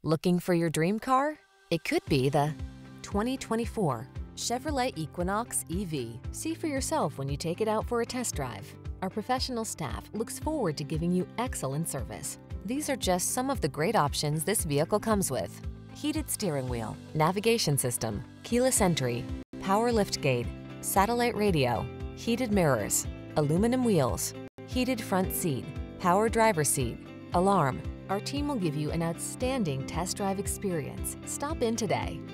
Looking for your dream car? It could be the 2024 Chevrolet Equinox EV. See for yourself when you take it out for a test drive. Our professional staff looks forward to giving you excellent service. These are just some of the great options this vehicle comes with: heated steering wheel, navigation system, keyless entry, power liftgate, satellite radio, heated mirrors, aluminum wheels, heated front seat, power driver seat, alarm. Our team will give you an outstanding test drive experience. Stop in today.